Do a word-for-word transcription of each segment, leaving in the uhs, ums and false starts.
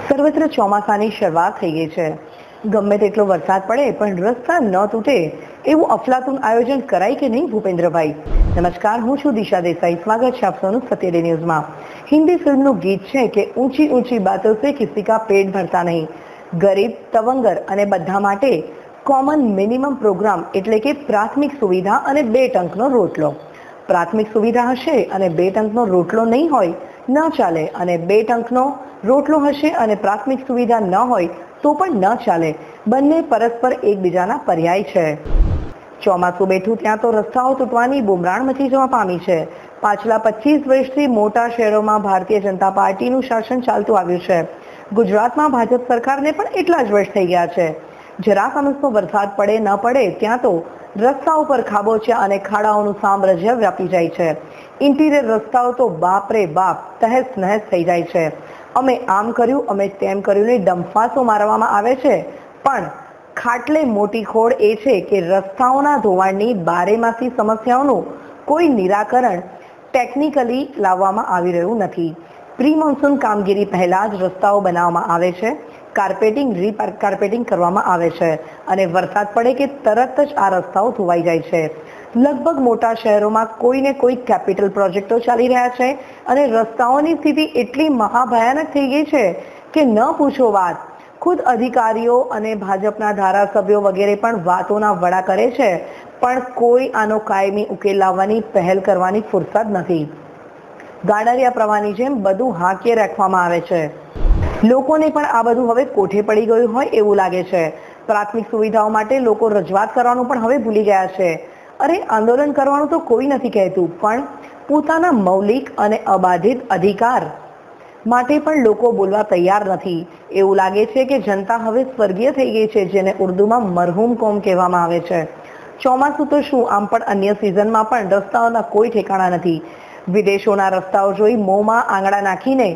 સર્વત્ર ચોમાસાની શરૂઆત થઈ ગઈ છે। ગમે તેટલો વરસાદ પડે પણ રસ્તા ન તૂટે એવું અફલાતુન આયોજન કરાય કે નહીં ભૂપેન્દ્રભાઈ? નમસ્કાર, હું છું દિશા દેસાઈ। સ્વાગત છે આપ સૌનું સત્ય ડે ન્યૂઝમાં। હિન્દી ફિલ્મનું ગીત છે કે ઊંચી ઊંચી બાતો સે કિસી કા પેટ ભરતા નહીં। ગરીબ, તવંગર અને બધા માટે કોમન મિનિમમ પ્રોગ્રામ એટલે કે પ્રાથમિક સુવિધા અને બે ટંકનો રોટલો। પ્રાથમિક સુવિધા હશે અને બે ટંકનો રોટલો નહીં હોય ન ચાલે, અને બે ટંકનો રોટલો હશે અને પ્રાથમિક સુવિધા ન હોય તો પણ ન ચાલે। બંને પરસ્પર એકબીજાના પર્યાય છે। ચોમાસું બેઠું ત્યાં તો રસ્તાઓ તૂટવાની બુમરાણ મચી જવા પામી છે। પાછલા પચીસ વર્ષથી મોટા શહેરોમાં ભારતીય જનતા પાર્ટીનું શાસન ચાલતું આવ્યું છે। ગુજરાતમાં ભાજપ સરકારને પણ એટલા જ વર્ષ થઈ ગયા છે। જરા કમસનો વરસાદ પડે ન પડે ત્યાં તો રસ્તાઓ પર ખાબોચિયા અને ખાડાઓનું સામ્રાજ્ય વ્યાપી જાય છે। ઇન્ટિરિયર રસ્તાઓ તો બાપરે બાપ તહેસ નહેસ થઈ જાય છે। અમે આમ કર્યું, અમે તેમ કર્યું ને ડંફાસો મારવામાં આવે છે, પણ ખાટલે મોટી ખોડ એ છે કે રસ્તાઓના ધોવાણની બારેમાસી સમસ્યાઓનું કોઈ નિરાકરણ ટેકનિકલી લાવવામાં આવી રહ્યું નથી। પ્રી મોન્સૂન કામગીરી પહેલા જ રસ્તાઓ બનાવવામાં આવે છે, કાર્પેટિંગ રી કાર્પેટિંગ કરવામાં આવે છે અને વરસાદ પડે કે તરત જ આ રસ્તાઓ ધોવાઈ જાય છે। લગભગ મોટા શહેરોમાં કોઈને કોઈ કેપિટલ પ્રોજેક્ટો ચાલી રહ્યા છે અને રસ્તાઓની સ્થિતિ એટલી મહાભયાનક થઈ ગઈ છે કે ન પૂછો વાત। ખુદ અધિકારીઓ અને ભાજપના ધારાસભ્યો વગેરે પણ વાતોના વડા કરે છે, પણ કોઈ આનો કાયમી ઉકેલ લાવવાની પહેલ કરવાની ફુરસદ નથી। ગાડરિયા પ્રવાહની જેમ બધું હાંકીએ રાખવામાં આવે છે। લોકોને પણ આ બધું હવે કોઠે પડી ગયું હોય એવું લાગે છે। પ્રાથમિક સુવિધાઓ માટે લોકો રજૂઆત કરવાનું પણ હવે ભૂલી ગયા છે। અરે, આંદોલન કરવાનું તો કોઈ નથી કહેતું, પણ પોતાના મૌલિક અને અબાધિત અધિકાર માટે પણ લોકો બોલવા તૈયાર નથી। એવું લાગે છે કે જનતા હવે સ્વર્ગીય થઈ ગઈ છે, જેને ઉર્દુમાં મરહૂમ કોમ કહેવામાં આવે છે। ચોમાસું તો શું, આમ પણ અન્ય સિઝનમાં પણ રસ્તાઓના કોઈ ઠેકાણા નથી। વિદેશોના રસ્તાઓ જોઈ મોંમાં આંગળા નાખીને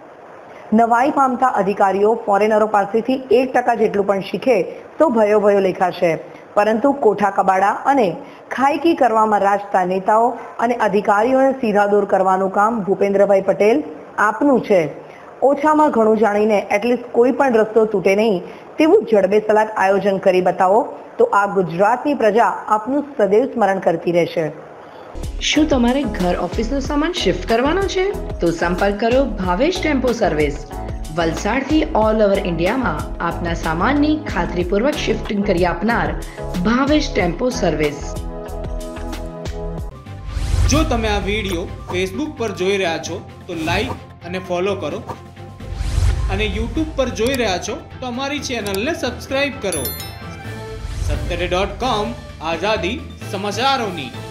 નવાઈ પામતા અધિકારીઓ ફોરેનરો પાસેથી એક ટકા જેટલું પણ શીખે તો ભયો ભયો લેખાશે, પરંતુ કોઠા કબાડા અને ખાયકી કરવામાં રાજતા નેતાઓ અને અધિકારીઓને સીધા દૂર કરવાનું કામ ભૂપેન્દ્રભાઈ પટેલ આપનું છે। ઓછામાં ઘણું જાણીને એટલીસ્ટ કોઈ પણ રસ્તો તૂટે નહીં તેવું જડબે સલાક આયોજન કરી બતાવો તો આ ગુજરાતની પ્રજા આપનું સદૈવ સ્મરણ કરતી રહેશે। શું તમારે ઘર ઓફિસનો સામાન શિફ્ટ કરવાનો છે? તો સંપર્ક કરો ભાવેશ ટેમ્પો સર્વિસ। વલસાડથી ઓલ ઓવર ઇન્ડિયામાં આપના સામાનની ખાતરીપૂર્વક શિફ્ટિંગ કરી આપનાર ભાવેશ ટેમ્પો સર્વિસ। જો તમે આ વિડીયો ફેસબુક પર જોઈ રહ્યા છો તો લાઈક અને ફોલો કરો, અને યુટ્યુબ પર જોઈ રહ્યા છો તો અમારી ચેનલને સબસ્ક્રાઇબ કરો। સત્તરે ડોટ કોમ, આઝાદી સમાચારોની।